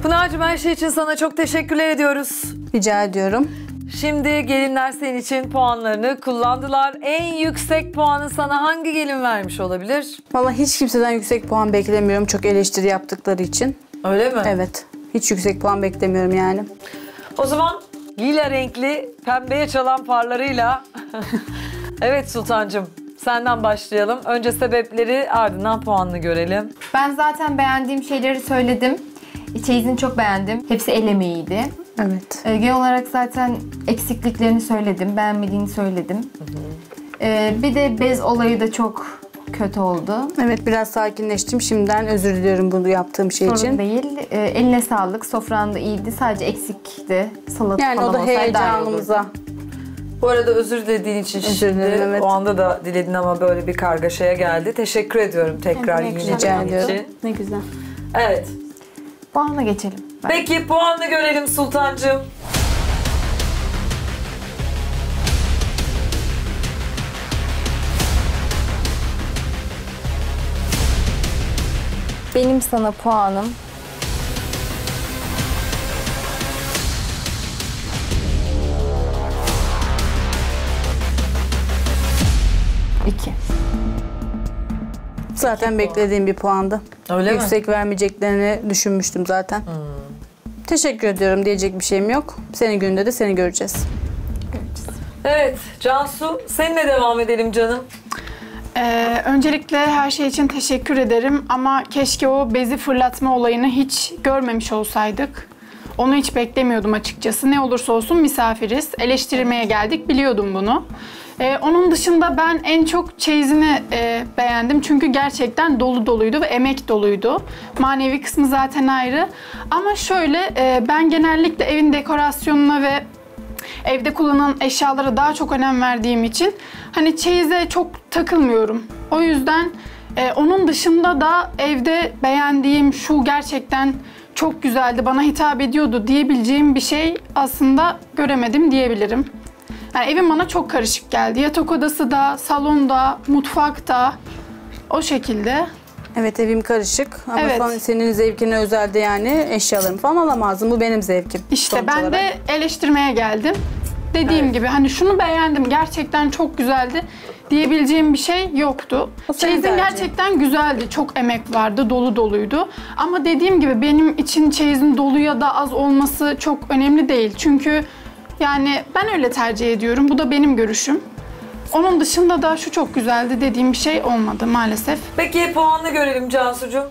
Pınar'cığım her şey için sana çok teşekkürler ediyoruz. Rica ediyorum. Şimdi gelinler senin için puanlarını kullandılar. En yüksek puanı sana hangi gelin vermiş olabilir? Vallahi hiç kimseden yüksek puan beklemiyorum. Çok eleştiri yaptıkları için. Öyle mi? Evet. Hiç yüksek puan beklemiyorum yani. O zaman lila renkli pembeye çalan farlarıyla evet Sultancığım senden başlayalım. Önce sebepleri ardından puanını görelim. Ben zaten beğendiğim şeyleri söyledim. Çeyizini çok beğendim. Hepsi el emeğiydi. Evet. Genel olarak zaten eksikliklerini söyledim. Beğenmediğini söyledim. Bir de bez olayı da çok kötü oldu. Evet, biraz sakinleştim. Şimdiden özür diliyorum bunu yaptığım şey Sorun için. değil. Eline sağlık. Sofran da iyiydi. Sadece eksikti. Salata Yani falan o da olsaydı daha iyi heyecanımıza. olurdu. Bu arada özür dilediğin için Özür şimdi dilerim, evet. o anda da diledin ama böyle bir kargaşaya geldi. Teşekkür ediyorum tekrar Evet, yine Rica benim ediyorum. için. Ne güzel. Evet. Puanla geçelim. Peki puanını görelim Sultancığım. Benim sana puanım 2. Zaten beklediğim bir puandı. Öyle mi? Yüksek vermeyeceklerini düşünmüştüm zaten. Teşekkür ediyorum. Diyecek bir şeyim yok. Senin gününde de seni göreceğiz. Evet Cansu seninle devam edelim canım. Öncelikle her şey için teşekkür ederim ama keşke o bezi fırlatma olayını hiç görmemiş olsaydık. Onu hiç beklemiyordum açıkçası. Ne olursa olsun misafiriz. Eleştirmeye geldik, biliyordum bunu. Onun dışında ben en çok çeyizini beğendim. Çünkü gerçekten dolu doluydu ve emek doluydu. Manevi kısmı zaten ayrı. Ama şöyle, ben genellikle evin dekorasyonuna ve evde kullanılan eşyalara daha çok önem verdiğim için hani çeyize çok takılmıyorum. O yüzden onun dışında da evde beğendiğim şu gerçekten çok güzeldi, bana hitap ediyordu diyebileceğim bir şey aslında göremedim diyebilirim. Yani evim bana çok karışık geldi. Yatak odası da, salonda, mutfakta o şekilde. Evet, evim karışık ama Evet. senin zevkine özelde yani eşyalarımı falan alamazdım. Bu benim zevkim. İşte sonuç ben olarak. de eleştirmeye geldim. Dediğim gibi hani şunu beğendim, gerçekten çok güzeldi diyebileceğim bir şey yoktu. O senin Çeyizin tercihin. gerçekten güzeldi, çok emek vardı, dolu doluydu. Ama dediğim gibi benim için çeyizin dolu ya da az olması çok önemli değil. Çünkü yani ben öyle tercih ediyorum, bu da benim görüşüm. Onun dışında da şu çok güzeldi dediğim bir şey olmadı maalesef. Peki puanını görelim Cansucuğum.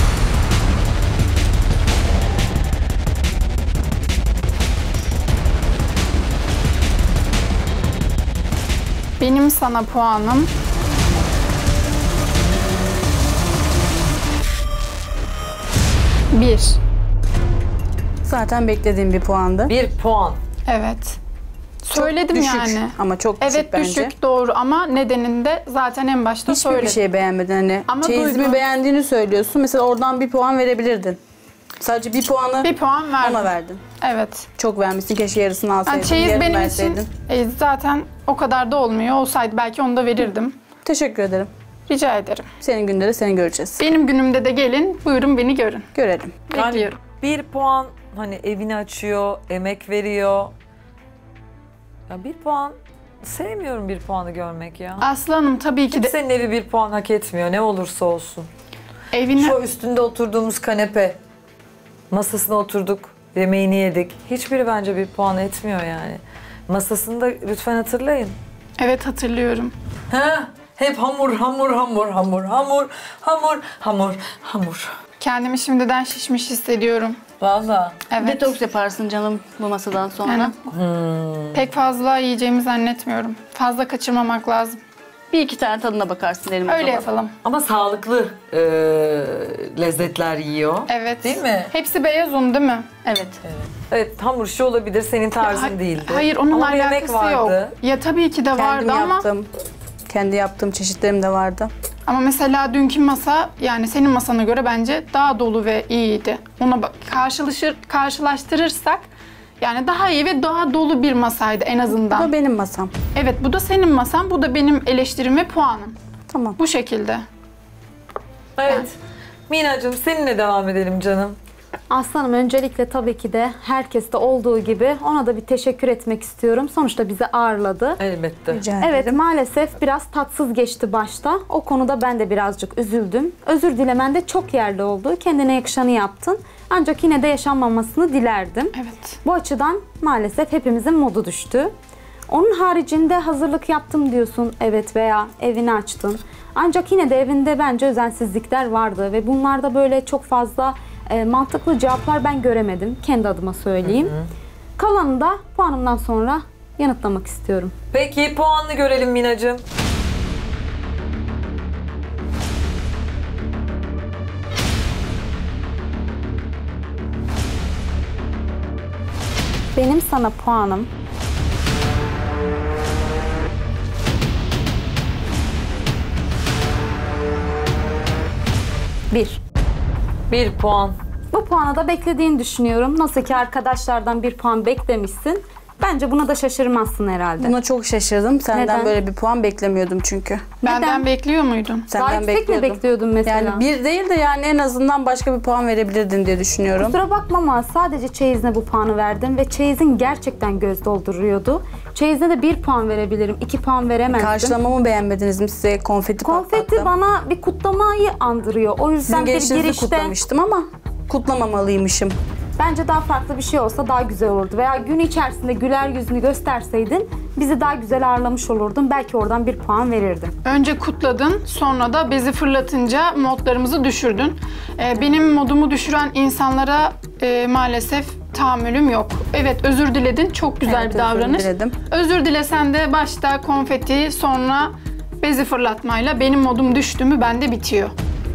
Benim sana puanım 1. Zaten beklediğim bir puandı. 1 puan. Evet. Söyledim Düşük yani. ama çok düşük Evet bence. düşük doğru ama nedenini de zaten en başta Hiçbir söyledim. bir şey beğenmedin hani. Ama Çeyizimi duydum. beğendiğini söylüyorsun. Mesela oradan bir puan verebilirdin. Sadece bir puanı Bir puan verdim. ona verdin. Evet. Çok vermişsin. Keşke yarısını alsaydın. Yani çeyiz yarım benim verseydin. için zaten o kadar da olmuyor. Olsaydı belki onu da verirdim. Teşekkür ederim. Rica ederim. Senin günde de seni göreceğiz. Benim günümde de gelin, buyurun beni görün. Görelim. Bekliyorum. 1 puan hani evini açıyor, emek veriyor. Ya 1 puan sevmiyorum 1 puanı görmek ya. Aslanım tabii ki de Kimsenin evi 1 puan hak etmiyor ne olursa olsun. evine... Şu üstünde oturduğumuz kanepe, masasına oturduk, yemeğini yedik. Hiçbiri bence 1 puan etmiyor yani. Masasını da lütfen hatırlayın. Evet hatırlıyorum. Ha? Hep hamur, hamur, hamur, hamur, hamur, hamur, hamur, hamur. Kendimi şimdiden şişmiş hissediyorum. Vallahi. Evet. Detoks yaparsın canım bu masadan sonra. Yani pek fazla yiyeceğimi zannetmiyorum. Fazla kaçırmamak lazım. Bir iki tane tadına bakarsın elime. Öyle yapalım. Ama sağlıklı lezzetler yiyor. Evet. Değil mi? Hepsi beyaz un değil mi? Evet. Evet, hamur işi olabilir, senin tarzın Ha- değildi. Hayır onunla Ama bir yemek alakası vardı. yok. Ya tabii ki de vardı Kendim ama yaptım. Kendi yaptığım çeşitlerim de vardı. mesela dünkü masa yani senin masana göre bence daha dolu ve iyiydi. Ona karşılaştırırsak yani daha iyi ve daha dolu bir masaydı en Bu azından. da benim masam. Evet bu da senin masan, bu da benim eleştirim ve puanım. Tamam. Bu şekilde. Evet. Minacığım seninle devam edelim canım. Aslanım öncelikle tabii ki de herkeste olduğu gibi ona da bir teşekkür etmek istiyorum. Sonuçta bizi ağırladı. Elbette. Rica Evet ederim. maalesef biraz tatsız geçti başta. O konuda ben de birazcık üzüldüm. Özür dilemen de çok yerli oldu. Kendine yakışanı yaptın. Ancak yine de yaşanmamasını dilerdim. Evet. Bu açıdan maalesef hepimizin modu düştü. Onun haricinde hazırlık yaptım diyorsun, evet, veya evini açtın. Ancak yine de evinde bence özensizlikler vardı ve bunlarda böyle çok fazla mantıklı cevaplar ben göremedim. Kendi adıma söyleyeyim. Kalanını da puanımdan sonra yanıtlamak istiyorum. Peki puanını görelim Minacığım. Benim sana puanım 1. 1 puan. Bu puanı da beklediğini düşünüyorum. Nasıl ki arkadaşlardan 1 puan beklemişsin. Bence buna da şaşırmazsın herhalde. Buna çok şaşırdım. Senden Neden? böyle bir puan beklemiyordum çünkü. Benden Neden? bekliyor muydun? Senden Daha yüksek mi bekliyordun mesela? Yani bir değil de yani en azından başka bir puan verebilirdin diye düşünüyorum. Kusura bakma ama sadece çeyizine bu puanı verdim ve çeyizin gerçekten göz dolduruyordu. Çeyizine de 1 puan verebilirim, 2 puan veremezdim. Karşılamamı beğenmediniz mi? Size konfeti Konfeti patlattım. bana bir kutlamayı andırıyor. O yüzden Sizin bir gelişinizi girişte kutlamıştım ama kutlamamalıymışım. bence daha farklı bir şey olsa daha güzel olurdu. Veya gün içerisinde güler yüzünü gösterseydin bizi daha güzel ağırlamış olurdun. Belki oradan 1 puan verirdim. Önce kutladın, sonra da bezi fırlatınca modlarımızı düşürdün. Benim modumu düşüren insanlara maalesef tahammülüm yok. Evet, özür diledin. Çok güzel Evet, bir davranış. özür diledim. Özür dilesen de başta konfeti, sonra bezi fırlatmayla benim modum düştü mü bende bitiyor.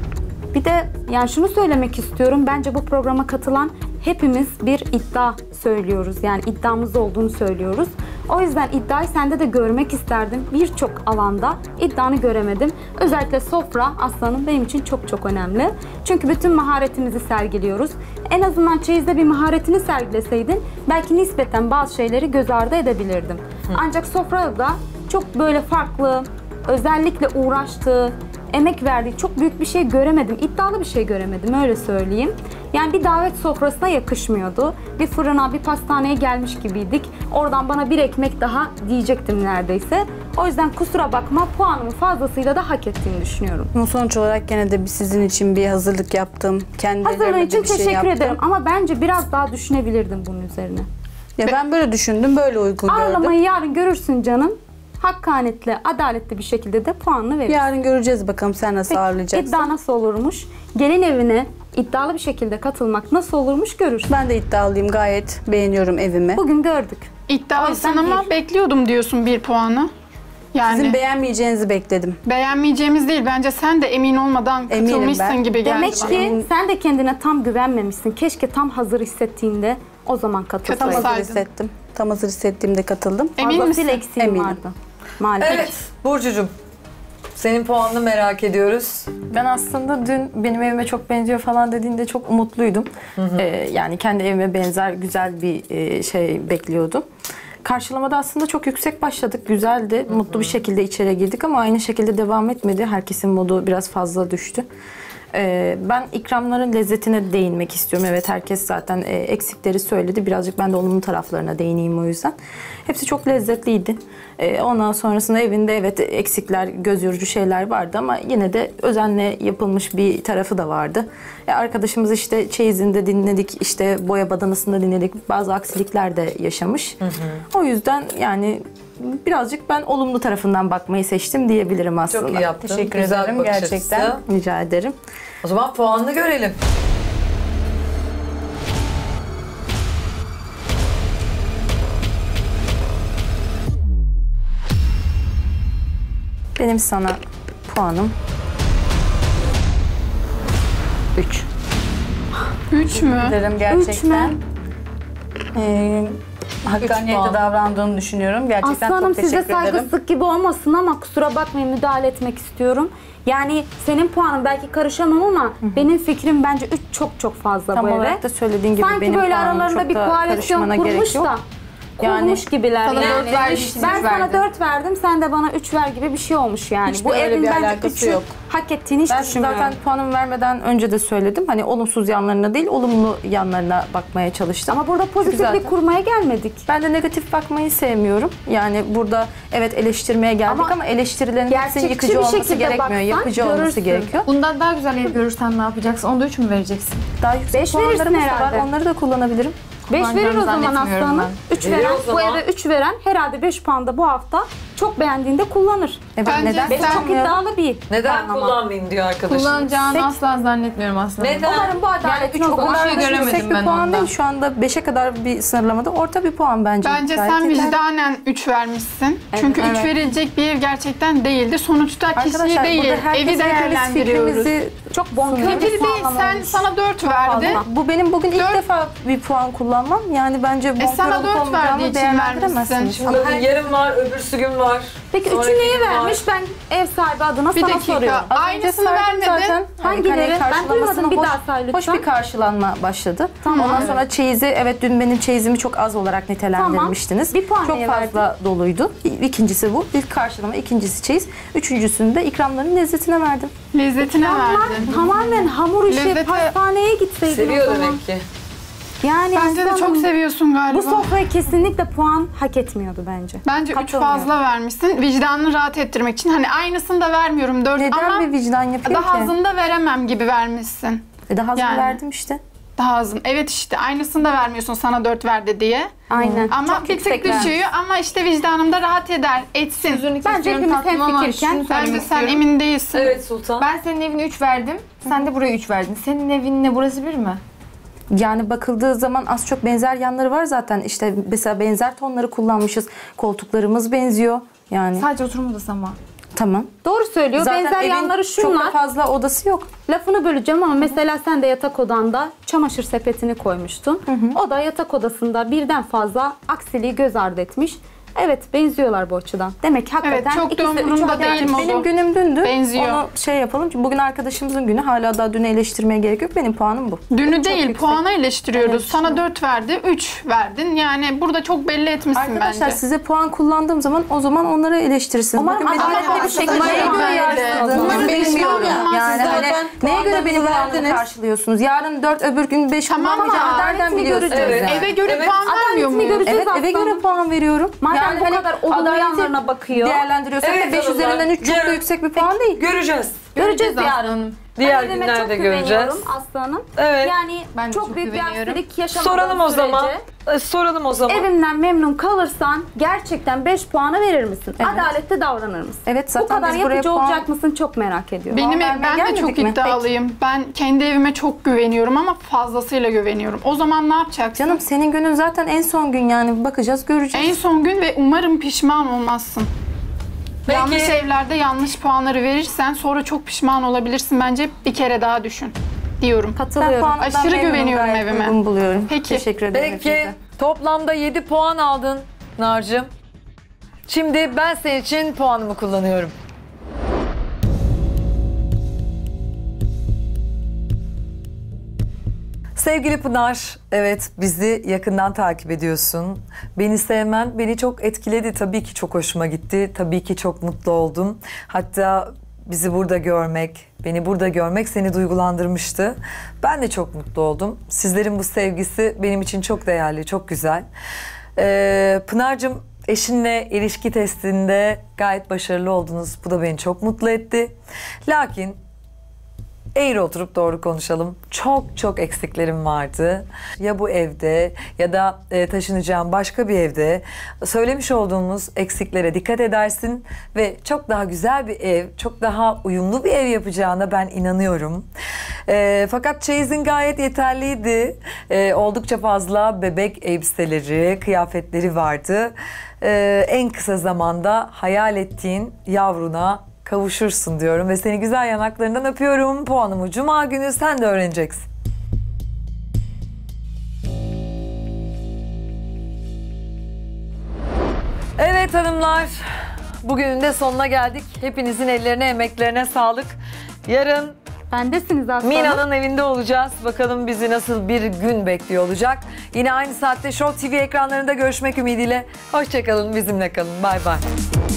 Bir de yani şunu söylemek istiyorum. Bence bu programa katılan hepimiz bir iddia söylüyoruz. Yani iddiamız olduğunu söylüyoruz. O yüzden iddiayı sende de görmek isterdim. Birçok alanda iddianı göremedim. Özellikle sofra aslanım benim için çok çok önemli. Çünkü bütün maharetimizi sergiliyoruz. En azından çeyizde bir maharetini sergileseydin belki nispeten bazı şeyleri göz ardı edebilirdim. Ancak sofrada da çok böyle farklı, özellikle uğraştığı, emek verdiği çok büyük bir şey göremedim. İddialı bir şey göremedim, öyle söyleyeyim. Yani bir davet sofrasına yakışmıyordu. Bir fırına, bir pastaneye gelmiş gibiydik. Oradan bana bir ekmek daha diyecektim neredeyse. O yüzden kusura bakma, puanımı fazlasıyla da hak ettiğini düşünüyorum. Ama sonuç olarak gene de sizin için bir hazırlık yaptım. Kendi Hazırlığın ellerimle için de bir şey teşekkür yaptım. ederim ama bence biraz daha düşünebilirdim bunun üzerine. Ya ben böyle düşündüm, böyle uygun gördüm. Ağırlamayı yarın görürsün canım. Hakkaniyetli, adaletli bir şekilde de puanını verirsin. Yarın göreceğiz bakalım sen nasıl ağırlayacaksın. İddia nasıl olurmuş? Gelin evine iddialı bir şekilde katılmak nasıl olurmuş görürsün. Ben de iddialıyım, gayet beğeniyorum evimi. Bugün gördük. İddialısın O yüzden ama değil. bekliyordum diyorsun 1 puanı. Yani Sizin beğenmeyeceğinizi bekledim. beğenmeyeceğimiz değil. Bence sen de emin olmadan Eminim katılmışsın ben. gibi geldi Demek bana. ki sen de kendine tam güvenmemişsin. Keşke tam hazır hissettiğinde o zaman Tam katılsaydın. hazır Katılsaydın. hissettim. Tam hazır hissettiğimde katıldım. Emin Fazlasıyla misin? eksiğim Eminim. vardı. Maalesef. Evet Burcucuğum. Senin puanını merak ediyoruz. Ben aslında dün benim evime çok benziyor falan dediğinde çok umutluydum. Yani kendi evime benzer güzel bir şey bekliyordum. Karşılamada aslında çok yüksek başladık. Güzeldi. Mutlu bir şekilde içeri girdik ama aynı şekilde devam etmedi. Herkesin modu biraz fazla düştü. Ben ikramların lezzetine değinmek istiyorum. Evet, herkes zaten eksikleri söyledi. Birazcık ben de olumlu taraflarına değineyim o yüzden. Hepsi çok lezzetliydi. Ondan sonrasında evinde evet eksikler, göz yorucu şeyler vardı ama yine de özenle yapılmış bir tarafı da vardı. Arkadaşımız işte çeyizinde dinledik, işte boya badanasında dinledik. Bazı aksilikler de yaşamış. O yüzden yani birazcık ben olumlu tarafından bakmayı seçtim diyebilirim aslında. Çok iyi yaptın. Teşekkür Güzel ederim, bir bakış gerçekten. açısı. Rica ederim. O zaman puanını görelim. Benim sana puanım 3. 3 mü? Derim gerçekten. Üç Hakkaniyetli puan. davrandığını düşünüyorum. Gerçekten Aslanım çok size teşekkür ederim. saygısızlık gibi olmasın ama kusura bakmayın, müdahale etmek istiyorum. Yani senin puanın belki karışamam ama benim fikrim bence 3 çok çok fazla Tam bu eve. olarak da söylediğin gibi Sanki benim böyle puanım aralarında çok bir da koalisyon karışmana gerek kurmuş yok. da kurmuş gibiler sana yani. dört verdiği için Ben üç sana verdin. 4 verdim, sen de bana 3 ver gibi bir şey olmuş yani. Hiç Bu de öyle evin bir bence alakası 3'ü yok. hak ettiğini hiç Ben düşünmüyorum. zaten puanımı vermeden önce de söyledim. Hani olumsuz yanlarına değil, olumlu yanlarına bakmaya çalıştım. Ama burada pozitiflik zaten- kurmaya gelmedik. Ben de negatif bakmayı sevmiyorum. Yani burada evet eleştirmeye geldik Ama ama eleştirilerin hepsinin gerçekçi yıkıcı bir olması şekilde gerekmiyor. baksan Yapıcı olması görürsün. gerekiyor. Bundan daha güzel ev görürsen ne yapacaksın? Onda 3 mü vereceksin? Daha yüksek Beş puanlarımız verirsin da var. herhalde. Onları da kullanabilirim. 5 verir o Kullanacağını zaman zannetmiyorum aslanım. 3 Verir veren, o bu zaman. eve 3 veren herhalde 5 puan da bu hafta çok beğendiğinde kullanır. Evet, Bence neden? sen- Çok iddialı bir Neden puanlama. kullanmayayım diyor arkadaşım. Kullanacağını asla zannetmiyorum aslında. Neden? Umarım bu adaletin O o zaman. kadar şey da göremedim yüksek bir ben puan onda. değil. Şu anda 5'e kadar bir sınırlamada orta bir puan bence. Bence Gayet sen yeterli. vicdanen 3 vermişsin. Çünkü 3 Evet. verilecek bir ev gerçekten değildi. Sonuçta kişi Arkadaşlar değil, burada herkes evi değerlendiriyoruz. fikrimizi Çok bonkör Peki bir bir puanlama sen olmuş. sana 4 verdi. Bu benim bugün ilk Dört- defa bir puan kullanmam. Yani bence bonkör sana olup 4 olmayacağımı verdiği için değerlendiremezsiniz. vermişsin. Şimdi yarın var, öbürsü gün var. Peki sonraki 3'ü neye gün var. vermiş? Ben ev sahibi adına Bir sana dakika. soruyorum. Az önce Aynısını saydım vermedin. zaten. Hangileri? Hani Ben karşılamasına duymadım, bir hoş- daha say lütfen. Hoş bir karşılanma başladı. Ondan sonra çeyizi, evet dün benim çeyizimi çok az olarak nitelendirmiştiniz. Tamam. Bir puan çok neye fazla doluydu. İkincisi bu. İlk karşılama, ikincisi çeyiz. Üçüncüsünü de ikramların lezzetine verdim. Lezzetine verdin. Bunlar tamamen hamur işi, Lezzeti- pastaneye gitseydin Seviyor o zaman. demek ki. Yani Bence de çok aslanım, seviyorsun galiba. bu sofraya kesinlikle puan hak etmiyordu bence. Bence 3 Katılmıyorum. fazla vermişsin. Vicdanını rahat ettirmek için. Hani aynısını da vermiyorum 4 Neden ama bir vicdan yapıyor daha ki? azını da veremem gibi vermişsin. Daha azını Yani. verdim işte. Daha azın. Evet işte aynısını da vermiyorsun sana 4 verdi diye. Aynen. Ama Çok bir tık yüksek vermiş. düşüyor ama işte vicdanım da rahat eder, etsin. Bence hepimiz hemfikirken Bence sen emin değilsin. Evet Sultan. Ben senin evine 3 verdim. Sen de buraya 3 verdin. Senin evinle burası bir mi? Yani bakıldığı zaman az çok benzer yanları var zaten. İşte mesela benzer tonları kullanmışız. Koltuklarımız benziyor. Yani Sadece oturma odası ama. tamam. doğru söylüyor. Zaten Benzer evin yanları çok da şunlar. fazla odası yok. Lafını böleceğim ama mesela sen de yatak odanda çamaşır sepetini koymuştun. O da yatak odasında birden fazla aksiliği göz ardı etmiş. Evet, benziyorlar bu açıdan. Demek ki hakikaten Evet, çok da ikisi de umurumda üçü hak değil etmiş. mi? Benim günüm dündü. Benziyor. Onu şey yapalım. Çünkü bugün arkadaşımızın günü. Hala daha dünü eleştirmeye gerek yok. Benim puanım bu. Dünü Çok değil, yüksek. puanı eleştiriyoruz. Evet. Sana 4 verdi, 3 verdin. Yani burada çok belli etmişsin Arkadaşlar bence. size puan kullandığım zaman o zaman onları eleştirirsiniz. Umarım Bakın benim adaletli bir şekilde neye göre verdi. yargıladığınızı Umarım bilmiyorum. pişman Yani olmazsınız. hani Zaten neye göre benim puanlarınızı puanımı verdiniz. karşılıyorsunuz? Yarın 4 öbür gün 5 Tamam kullanmayacağımı ama nereden adaletini biliyorsunuz? göreceğiz. yani? Eve göre Evet. puan vermiyor Adaletini muyuz? göreceğiz. Evet eve aslanım. göre puan veriyorum. Madem bu kadar olumlu adaleti yanlarına bakıyor. değerlendiriyorsak Evet, 5 hanımlar. üzerinden 3 çok da Yarın- yüksek bir puan değil. Göreceğiz. Göreceğiz Göreceğiz yarın. aslanım. Diğer Ben evime günlerde çok göreceğiz. güveniyorum aslanım. Evet. Yani Ben de çok çok büyük bir güveniyorum. aksilik yaşamadığım Soralım o sürece zaman. Soralım o zaman. evimden memnun kalırsan gerçekten 5 puanı verir misin? Evet. Adaletli davranır mısın? Evet, Bu zaten kadar biz buraya yapıcı puan- olacak mısın çok merak ediyorum. Benim Puan vermeye ben de çok gelmedik mi? iddialıyım. Ben kendi evime çok güveniyorum ama fazlasıyla güveniyorum. O zaman ne yapacaksın? Canım senin günün zaten en son gün yani bakacağız göreceğiz. En son gün ve umarım pişman olmazsın. Peki. Yanlış evlerde yanlış puanları verirsen sonra çok pişman olabilirsin. Bence bir kere daha düşün diyorum. Ben Katılıyorum. puanımdan Aşırı memnunum, güveniyorum gayet evime. uygun buluyorum. Peki. Teşekkür ederim. Peki hepinize. toplamda 7 puan aldın Narcığım. Şimdi ben senin için puanımı kullanıyorum. Sevgili Pınar, evet bizi yakından takip ediyorsun. Beni sevmen beni çok etkiledi. Tabii ki çok hoşuma gitti. Tabii ki çok mutlu oldum. Hatta bizi burada görmek, beni burada görmek seni duygulandırmıştı. Ben de çok mutlu oldum. Sizlerin bu sevgisi benim için çok değerli, çok güzel. Pınar'cığım eşinle ilişki testinde gayet başarılı oldunuz. Bu da beni çok mutlu etti. Lakin eğri oturup doğru konuşalım. Çok eksiklerim vardı. Ya bu evde ya da taşınacağım başka bir evde söylemiş olduğumuz eksiklere dikkat edersin ve çok daha güzel bir ev, çok daha uyumlu bir ev yapacağına ben inanıyorum. Fakat çeyizin gayet yeterliydi. Oldukça fazla bebek elbiseleri, kıyafetleri vardı. En kısa zamanda hayal ettiğin yavruna kavuşursun diyorum ve seni güzel yanaklarından öpüyorum. Puanımı Cuma günü sen de öğreneceksin. Evet hanımlar, bugünün de sonuna geldik. Hepinizin ellerine, emeklerine sağlık. Yarın Bendesiniz aslında. Mina'nın evinde olacağız. Bakalım bizi nasıl bir gün bekliyor olacak. Yine aynı saatte Show TV ekranlarında görüşmek ümidiyle. Hoşçakalın, bizimle kalın. Bay bay.